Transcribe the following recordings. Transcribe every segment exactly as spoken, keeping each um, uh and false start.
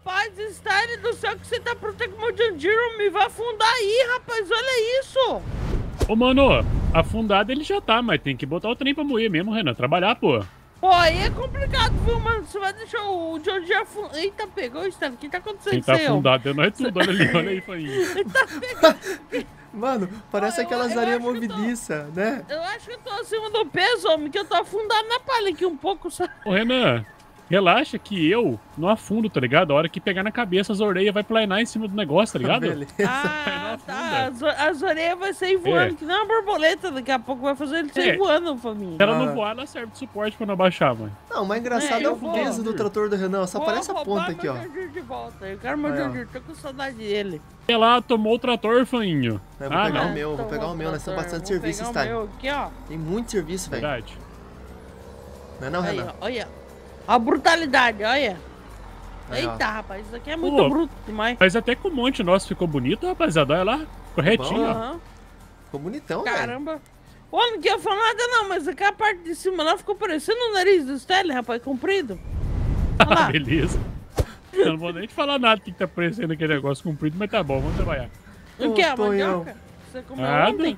Rapaz, Style do céu, que você tá pronto com o meu John Deere, me vai afundar aí, rapaz, olha isso. Ô, mano, afundado ele já tá, mas tem que botar o trem pra moer mesmo, Renan, trabalhar, pô. Pô, aí é complicado, viu, mano? Você vai deixar o John Deere afundar. Eita, pegou o Style, o que tá acontecendo? Quem tá afundado é nós tudo, olha ali, olha aí, Fainho. Ele tá pegando. Mano, parece Ó, eu- aquelas eu areias acho que eu tô- movediças, né? Eu acho que eu tô acima do peso, homem, que eu tô afundado na palha aqui um pouco, sabe? Ô, Renan, relaxa que eu não afundo, tá ligado? A hora que pegar na cabeça, as orelhas vai planar em cima do negócio, tá ligado? Beleza. Ah, Não tá. As, as orelhas vai sair voando, É. que nem uma borboleta. Daqui a pouco vai fazer ele sair É. voando, família. Se ela Ah. não voar, ela serve de suporte pra não abaixar, mano. Não, o mais engraçado É, é, eu o vou. peso do trator do Renan, só Vou parece a roubar ponta aqui, meu ó. John Deere de volta. Eu quero meu Aí, ó. John Deere, tô com saudade dele. Sei lá, tomou o trator, Fainho. Eu vou Ah, pegar não. o meu, vou Então, pegar o meu, nós temos trator, bastante vou serviço, pegar o Style. meu aqui, ó. Tem muito serviço, velho. Verdade. Não é não, Aí, Renan? ó, olha. A brutalidade, olha. Aí, ó. Eita, rapaz, isso aqui é muito Pô, bruto demais. Mas até que o monte nosso ficou bonito, rapaziada. Olha lá, corretinho, ó. Aham. Ficou bonitão, velho. Caramba. Ô, não queria falar nada não, mas aqui a parte de cima lá ficou parecendo o nariz do Stelle, rapaz, comprido. Olha lá. Beleza. Eu não vou nem te falar nada que tá parecendo aquele negócio comprido, mas tá bom, vamos trabalhar. O que é, a Ô, Tonhão. mandioca? Você comeu Nada. ontem?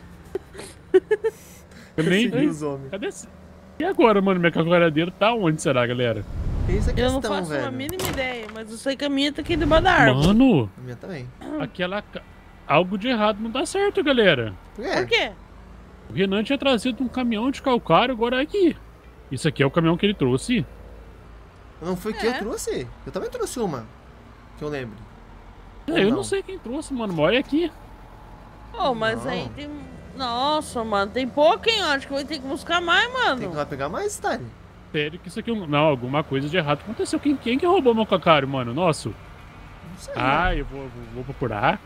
Eu nem Persegui os homens. Cadê esse... E agora, mano? Minha calculadeira tá onde será, galera? Eis a Eu não questão, faço velho. a mínima ideia, mas eu sei que a minha tá aqui debaixo da árvore. Mano, A minha também. aquela... ca- algo de errado não dá certo, galera. Por Por quê? quê? O Renan tinha trazido um caminhão de calcário, agora é aqui. Isso aqui é o caminhão que ele trouxe. Não foi que É. eu trouxe? Eu também trouxe uma. Que eu lembro. É, Ou eu não? não sei quem trouxe, mano. mas Olha aqui. Ô, mas Não. aí tem... Nossa, mano, tem pouco, hein? Acho que vai ter que buscar mais, mano. Tem que ir lá pegar mais, Style. Sério que isso aqui... é um- Não, alguma coisa de errado aconteceu. Quem, quem que roubou meu calcário, mano? Nosso. Não sei. Ah, eu vou, vou, vou procurar.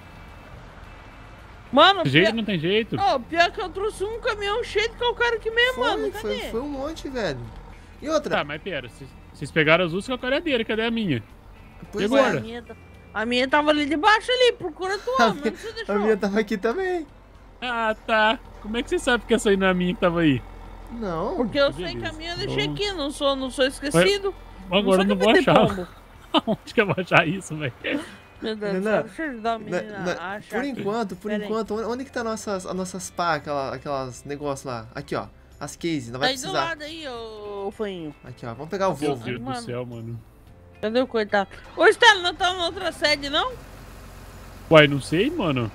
Mano, De jeito pior... não tem jeito. Ô, pior que eu trouxe um caminhão cheio de calcário aqui mesmo, foi, mano. foi, Cadê? foi um monte, velho. E outra? Tá, mas pera. Vocês, vocês pegaram as duas calcariadeiras. Cadê a minha? Pois e Ué, agora? a, minha, tá- a minha tava ali debaixo ali, procura tu, A mas minha- você A deixou. minha tava aqui também. Ah, tá. Como é que você sabe que essa aí não é a minha que tava aí? Não. Porque eu Beleza. sei que a minha eu deixei Então- aqui, não sou, não sou esquecido. Agora eu não sou vou que vai ter achar. pombo. Onde que eu vou achar isso, velho? Meu Deus do Renan, céu, deixa eu ajudar a Na- menina na- a achar por aqui. enquanto, por Pera aí. enquanto, onde- onde que tá nossas, as nossas pá, aquela, aquelas negócios lá? Aqui, ó. As cases, não Tá vai aí do precisar. lado aí, ô, ô Fanho. Aqui, ó. Vamos pegar o Meu Volvo. Deus do Mano. céu, mano. Cadê o coitado? Ô, Stella, não tá na outra sede, não? Uai, não sei, mano.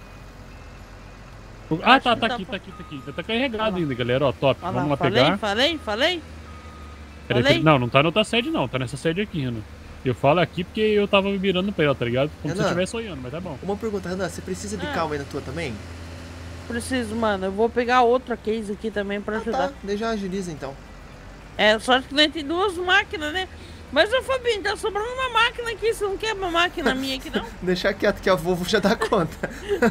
Ah, Acho tá, que tá tá aqui, pra- tá aqui, tá aqui. Tá carregado Olha lá. ainda, galera. Ó, top. Olha Vamos lá, lá falei, pegar. falei, falei. Peraí, falei. peraí. Não, não tá na outra sede, não. Tá nessa sede aqui, Renan. Eu falo aqui porque eu tava me mirando pra ela, tá ligado? Como se eu Renan. estivesse olhando, mas tá bom. Uma pergunta, Renan, você precisa de Ah. calma aí na tua também? Preciso, mano. Eu vou pegar outra case aqui também pra Ah, ajudar. tá. Daí já agiliza então. É, só que nós tem duas máquinas, né? Mas, ô Fabinho, tá sobrando uma máquina aqui. Você não quer uma máquina minha aqui, não? Deixar quieto que a Volvo já dá conta.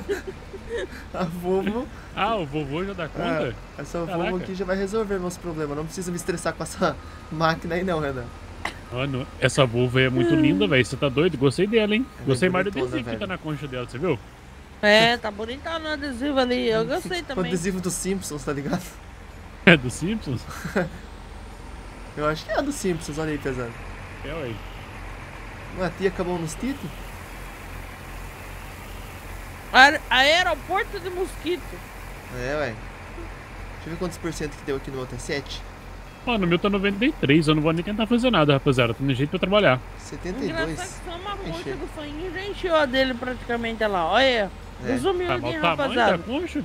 A Volvo, Ah, o vovô já dá conta? ah, essa Volvo Caraca. aqui já vai resolver meus problemas. Não precisa me estressar com essa máquina aí não, Renan. Mano, essa Volvo aí é muito linda, velho. Você tá doido? Gostei dela, hein? É Gostei bem mais do bonitona, adesivo que tá velho. na concha dela, você viu? É, tá bonitão no adesivo ali. Eu gostei O também. adesivo dos Simpsons, tá ligado? É do Simpsons? Eu acho que é dos Simpsons, olha aí, pesado. É, ué. Uma tia acabou nos Tito? Aer- Aeroporto de Mosquito. É, ué. Deixa eu ver quantos por cento que deu aqui no meu T sete. Mano, o meu tá noventa e três. Eu não vou nem tentar fazer nada, rapaziada. Tô no jeito pra trabalhar. setenta e Engraçado dois. que só uma Encheu. roxa do Fanho já encheu a dele praticamente olha lá. Olha, É. resumiu Tá aqui, mal o tamanho da rapaziada. concha?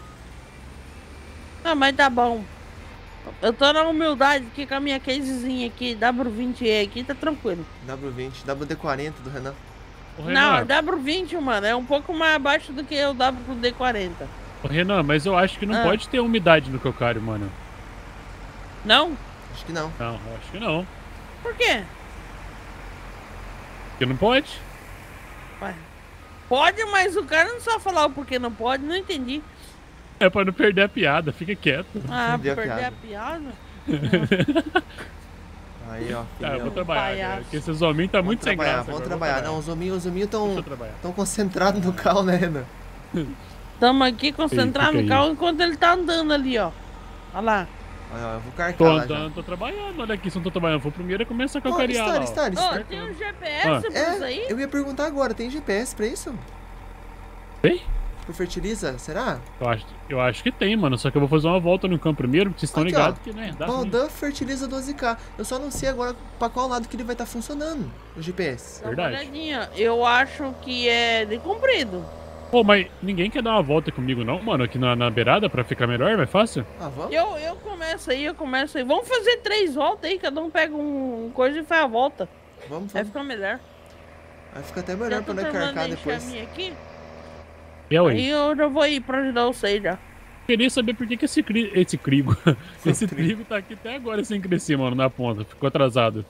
Ah, mas tá bom. Eu tô na humildade aqui com a minha casezinha aqui, W vinte E aqui, tá tranquilo. W vinte, W D quarenta do Renan. Ô, Não, Renan, é W vinte, mano, é um pouco mais abaixo do que o W D quarenta. ô, Renan, mas eu acho que não Ah. pode ter umidade no calcário, mano. Não? Acho que não. Não, eu acho que não. Por quê? Porque não pode. Ué, pode, mas o cara não sabe falar o porquê não pode, não entendi. É pra não perder a piada, fica quieto. Ah, Entendi a perder a piada. piada? Aí, ó. Tá, eu vou filhão. trabalhar, palhaço. cara. Porque esses homens tá Vamos muito sem trabalhar, graça. vamos agora, eu vou trabalhar. Não, os hominhos, os hominhos Deixa eu tão, trabalhar. tão concentrados no carro, né, Renan? Tamo aqui concentrado fica no aí. carro enquanto ele tá andando ali, ó. Olha lá. Olha, ó, eu vou carcar Tô lá já. andando, tô trabalhando. Olha aqui, se eu não tô trabalhando. Vou primeiro começar a Ó, calcarear lá. Style, ó. Style, Ô, tem um G P S Ah. pra isso É, aí? eu ia perguntar agora, tem G P S pra isso? Tem? Pro fertiliza, será? Eu acho, eu acho que tem, mano. Só que eu vou fazer uma volta no campo primeiro, porque vocês estão Aqui, ligados ó. que, né? Dá ruim. Baldan fertiliza doze K. Eu só não sei agora pra qual lado que ele vai estar funcionando, o G P S. Dá uma Verdade. olhadinha. Eu acho que é de comprido. Pô, mas ninguém quer dar uma volta comigo, não, mano? Aqui na, na beirada pra ficar melhor, mais fácil? Ah, vamos? Eu, eu começo aí, eu começo aí. Vamos fazer três voltas aí, cada um pega um coisa e faz a volta. Vamos, Vai vamos. ficar melhor. Vai ficar até Já melhor tô pra nós terminando carcar de encher depois. a minha aqui. Eu Aí aí. eu já vou ir pra ajudar vocês já. Queria saber por que, que esse, cri... esse crigo, esse trigo. trigo tá aqui até agora sem crescer, mano, na ponta. Ficou atrasado.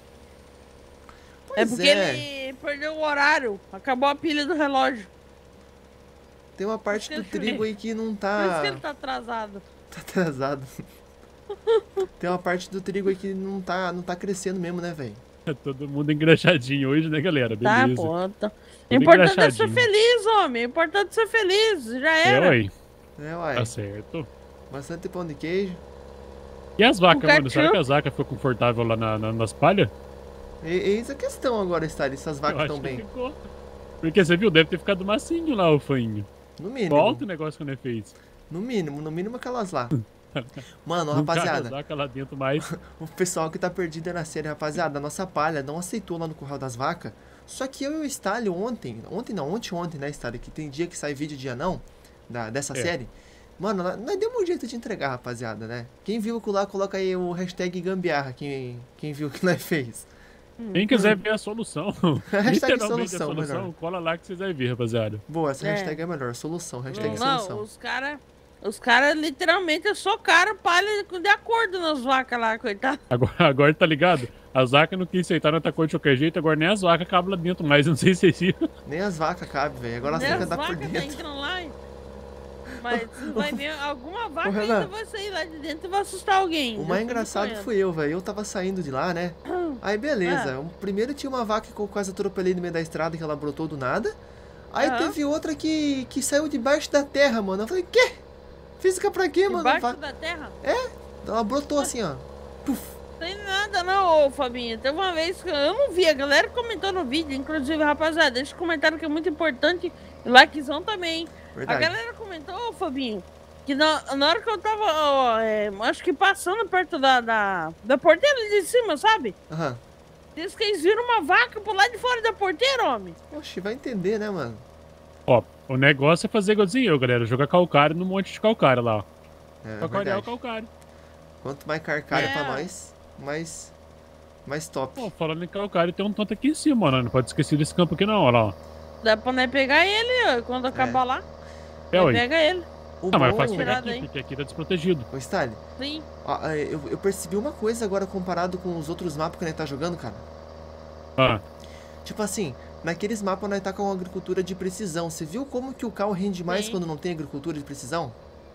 É Pois porque ele perdeu o horário. Acabou a pilha do relógio. Tem uma parte do Deixa eu trigo ver. aí que não Por isso tá... que ele tá atrasado. Tá atrasado. Tem uma parte do trigo aí que não tá, não tá crescendo mesmo, né, velho? É todo mundo engraxadinho hoje, né, galera? Tá, Beleza. pô. Tá. O Tudo importante é ser engraxadinho. feliz, homem. O importante é ser feliz. Já É, era. ué. É, uai. Tá certo. Bastante pão de queijo. E as vacas, O mano? Será ketchup? que as vacas ficou confortável lá na, na- nas palhas? E, eis a questão agora, Style, se as Eu vacas acho estão que bem. ficou. Porque você viu, deve ter ficado macinho lá o fainho. No mínimo. Volta o negócio que não é fez. No mínimo, no mínimo aquelas lá. Mano, Não cabe rapaziada, as vacas lá dentro mais. o pessoal que tá perdido na série, rapaziada, a nossa palha não aceitou lá no Curral das Vacas. Só que eu e o Style ontem, ontem não, ontem ontem, né, Style, que tem dia que sai vídeo, dia não, da, dessa É. série. Mano, nós nós demos um jeito de entregar, rapaziada, né? Quem viu lá, coloca aí o hashtag gambiarra, quem, quem viu o que nós fez. Quem quiser ver a solução, Hashtag literalmente solução, a solução, melhor. cola lá que vocês vão ver, rapaziada. Boa, essa É. hashtag é melhor, solução, hashtag Não, solução. os caras. Os caras literalmente socaram palha de acordo nas vacas lá, coitado. Agora, agora tá ligado? As vacas não quis aceitar na cor de qualquer jeito, agora nem as vacas cabem lá dentro mais, não sei se vocês viram. Nem as vacas cabem, velho, agora elas Nem têm que as andar por vacas tá dentro. entrando lá. hein? Mas você vai ver, alguma vaca Renan. ainda vai sair lá de dentro e vai assustar alguém. O Eu mais fico engraçado sonhando. foi eu, velho. Eu tava saindo de lá, né? Aí beleza. Ah. O primeiro tinha uma vaca que eu quase atropelei no meio da estrada, que ela brotou do nada. Aí Aham. teve outra que, que saiu debaixo da terra, mano. Eu falei, quê? Física pra quê, mano? Debaixo Va- da terra? Ela brotou assim, ó. Puf. Não tem nada não, ô Fabinho. Teve uma vez que eu não vi, a galera comentou no vídeo, inclusive, rapaziada, deixa um comentário que é muito importante, e likezão também. A Verdade. galera comentou, ô Fabinho, que na, na hora que eu tava, ó, é, acho que passando perto da, da, da porteira de cima, sabe? Aham. Diz que eles viram uma vaca por lá de fora da porteira, homem. Oxi, vai entender, né, mano? Ó, o negócio é fazer igualzinho eu, galera. Jogar calcário no monte de calcário lá, ó. É, Calcarear o verdade. calcário. Quanto mais carcário É. pra nós, mais, mais top. Pô, falando em calcário, tem um tanto aqui em cima, mano. Não pode esquecer desse campo aqui não, ó lá, ó. Dá pra nós pegar ele, ó, quando acabar lá. É, nós ué. pega ele. O Não, mas é bom- fácil pegar Tirado aqui, aí. porque aqui tá desprotegido. Ô, Style, Sim. ó, é, eu, eu percebi uma coisa agora comparado com os outros mapas que a gente tá jogando, cara. Ah, Tipo assim, naqueles mapas nós tá com agricultura de precisão. Você viu como que o cal rende mais Sim. quando não tem agricultura de precisão?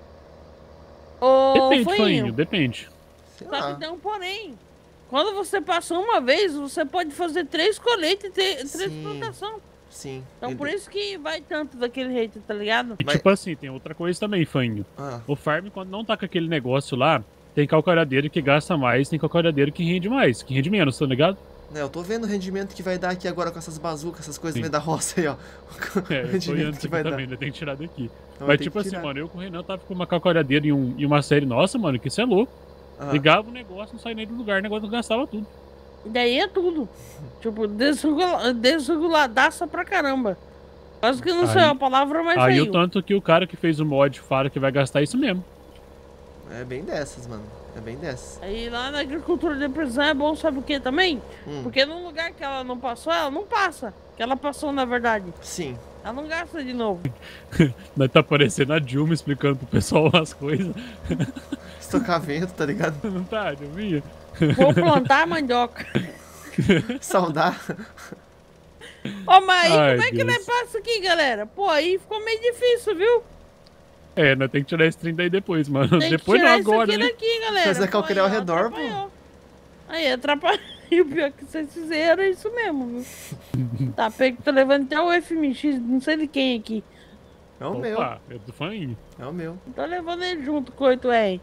Ô, depende, Foinho, Foinho, depende. Sei só lá. que tem um porém. Quando você passa uma vez, você pode fazer três colheitas e ter, três Sim. plantações. Sim. Então ele- por isso que vai tanto daquele jeito, tá ligado? E Mas- tipo assim, tem outra coisa também, Foinho. Ah, O farm, quando não tá com aquele negócio lá, tem calcaradeiro que gasta mais, tem calcaradeiro que rende mais, que rende menos, tá ligado? né, eu tô vendo o rendimento que vai dar aqui agora com essas bazucas, essas coisas Sim. no meio da roça aí, ó. É, o eu tô rendimento olhando que aqui vai dar. também, né? Tem que tirar daqui. Então, Mas tem tipo que assim, tirar. mano, eu com o Renan tava com uma calcaradeira e, um, e uma série nossa, mano, que isso é louco. Ah, Ligava o negócio, não saía nem do lugar, o negócio gastava tudo. E daí é tudo. Tipo, desregula- desreguladaça pra caramba. Quase que não Aí- sei a palavra, mas Aí saiu. o tanto que o cara que fez o mod fala que vai gastar isso mesmo. É bem dessas, mano. É bem dessas. Aí lá na agricultura de precisão é bom, sabe o que também? Hum, Porque num lugar que ela não passou, ela não passa. Que ela passou, na verdade. sim. Ela não gasta de novo. Nós tá parecendo a Dilma explicando pro pessoal as coisas. Estocar vento, tá ligado? Não tá, Dilminha? Vou plantar mandioca. Saudar. Ô, mas aí Ai, como é que Deus. nós passa aqui, galera? Pô, aí ficou meio difícil, viu? É, nós tem que tirar esse trem daí depois, mano. Tem depois que não tirar isso agora, aqui né? daqui, galera. Fazer Pô, calcarear aí, ao ó, redor, pô. atrapalhou. Aí, atrapalhou. E o pior que vocês fizeram é isso mesmo, viu? Tá, pego, tô levando até o F M X, não sei de quem aqui. É o meu. Opa, é do fainho. É o meu. Tô levando ele junto com o oito R.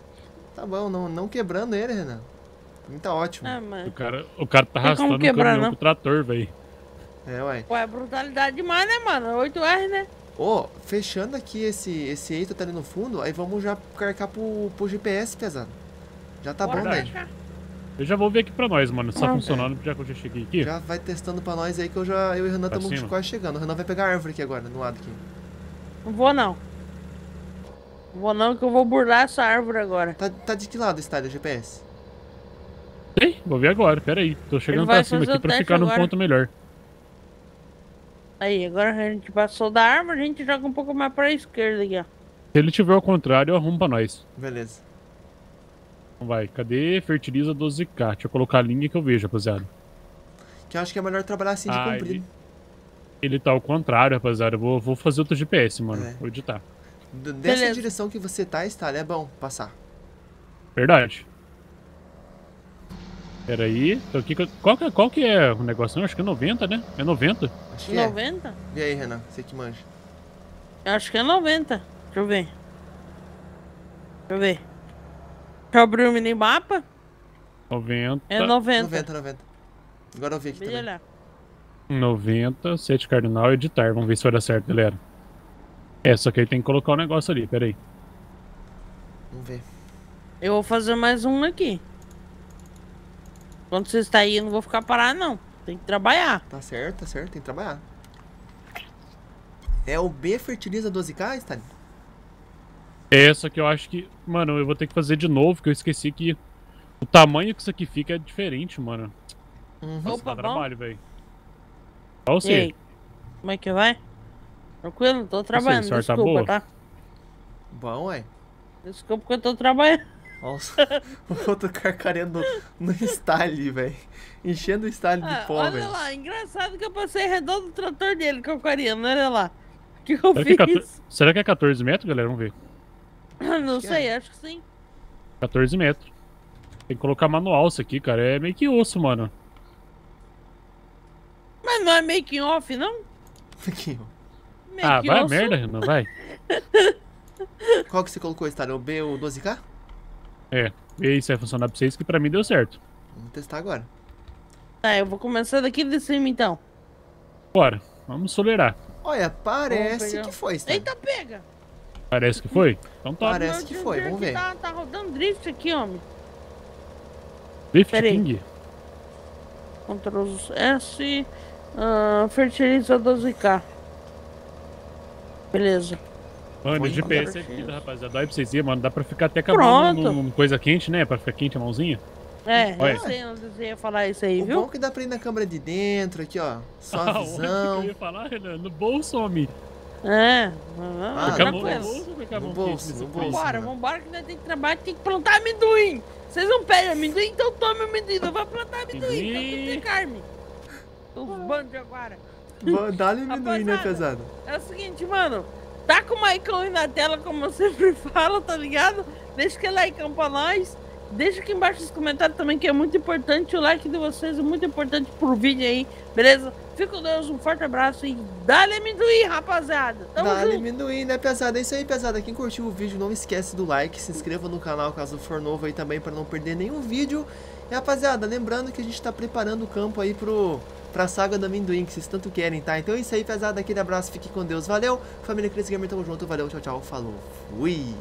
Tá bom, não, não quebrando ele, Renan. Pra mim tá ótimo. Ah, mas... O cara, o cara tá Tem como arrastando o quebrar, caminhão não? com o trator, velho. É, ué. Pô, é brutalidade demais, né, mano? oito R, né? Ô, fechando aqui esse, esse eito tá ali no fundo, aí vamos já carregar pro, pro G P S, pesado. Já tá Bora bom, velho. fechar. Eu já vou ver aqui pra nós, mano. Se tá Ah, funcionando, já que eu já cheguei aqui. Já vai testando pra nós aí que eu já eu e o Renan Pra estamos cima? quase chegando. O Renan vai pegar a árvore aqui agora, no lado aqui. Não vou, não. Não vou, não, que eu vou burlar essa árvore agora. Tá, tá de que lado está o G P S? Ei, vou ver agora, pera aí. Tô chegando Ele vai pra cima fazer aqui o pra teste ficar num agora. ponto melhor. Aí, agora a gente passou da árvore, a gente joga um pouco mais pra esquerda aqui, ó. Se ele tiver ao contrário, eu arrumo pra nós. Beleza. Então vai, cadê fertiliza doze K? Deixa eu colocar a linha que eu vejo, rapaziada. Que eu acho que é melhor trabalhar assim de Ah, comprido. ele, ele tá ao contrário, rapaziada. Eu vou, vou fazer outro G P S, mano. É. Vou editar. D- Dessa Beleza. direção que você tá, Stalin, é bom passar. Verdade. Pera aí. Então, que que eu- qual, que, é- qual que é o negócio? Não, acho que é noventa, né? É noventa. Acho que é. noventa? E aí, Renan? Você que manja. Eu acho que é noventa. Deixa eu ver. Deixa eu ver. Deixa eu abrir o minimapa. noventa. É noventa. noventa, noventa. Agora eu vi aqui também. Beleza. noventa, sete cardinal e editar. Vamos ver se vai dar certo, galera. É, só que aí tem que colocar o negócio ali, pera aí. Vamos ver. Eu vou fazer mais um aqui. Quando você está aí, eu não vou ficar parado, não. Tem que trabalhar. Tá certo, tá certo. Tem que trabalhar. É o B fertiliza doze K, Stalin? É, só que eu acho que... Mano, eu vou ter que fazer de novo, porque eu esqueci que... O tamanho que isso aqui fica é diferente, mano. Uhum. Nossa, Opa, dá bom. trabalho, velho. Qual E você? aí? Como é que vai? Tranquilo? Tô trabalhando. sorte tá Desculpa, boa? tá? Bom, ué. Desculpa que eu tô trabalhando. Nossa, o outro carcareando no, no Stalin, velho. Enchendo o Stalin de Ah, pó, olha velho. lá, engraçado que eu passei redondo do trator dele, cocariano, olha lá. O que eu Será que, é fiz? quatorze... Será que é quatorze metros, galera? Vamos ver. Não que sei, é. acho que sim. quatorze metros. Tem que colocar manual isso aqui, cara. É meio que osso, mano. Mas não é making off, não? Aqui, ó. Ah, Making vai a off. merda, Renan, vai. Qual que você colocou, Stalin? O B, o doze K? É, vê aí se vai funcionar pra vocês, que pra mim deu certo. Vamos testar agora. Tá, eu vou começar daqui de cima então. Bora, vamos solerar. Olha, Vamos parece pegar. que foi, Stalin. Eita, pega! Parece que foi? Então tá. Parece Meu que Deus, foi, aqui vamos ver. Tá, tá rodando drift aqui, homem. Drift Pera aí. King? Ctrl S. ah, fertiliza doze K. Beleza. Mano, Foi o G P S é agora. vida, rapaziada. Olha pra vocês verem, mano. Dá pra ficar até com a mão Pronto. num- num coisa quente, né? Pra ficar quente a mãozinha. É, Olha. eu sei onde você ia falar isso aí, O viu? bom é que dá pra ir na câmera de dentro, aqui, ó. Só a Aonde que visão. eu ia falar, Renan? No bolso, homem. É. Ah, Fica a mão no tranquilo. bolso ou fica a No mão bolso, quente nesse no frio? bolso. Vambora, né? vambora que nós temos que trabalhar, tem que plantar amendoim. Vocês não pedem amendoim, então tome amendoim. Não vai plantar amendoim, então Amendoim. tem carne. Os bandos de agora. Vou- Dá-lhe amendoim, né, Rapaziada. pesado? É o seguinte, mano. Tá com o Maicon aí na tela, como eu sempre falo, tá ligado? Deixa aquele likeão pra nós. Deixa aqui embaixo nos comentários também, que é muito importante. O like de vocês é muito importante pro vídeo aí, beleza? Fica com Deus, um forte abraço e dá-lhe amendoim, rapaziada. Tamo Dá-lhe junto. amendoim, né, pesado? É isso aí, pesada. Quem curtiu o vídeo, não esquece do like. Se inscreva no canal caso for novo aí também, pra não perder nenhum vídeo. E, rapaziada, lembrando que a gente tá preparando o campo aí pro... pra saga do amendoim, que vocês tanto querem, tá? Então é isso aí, pesada. Aquele abraço, fique com Deus. Valeu. Família Cris Gamer, tamo junto. Valeu, tchau, tchau. Falou. Fui.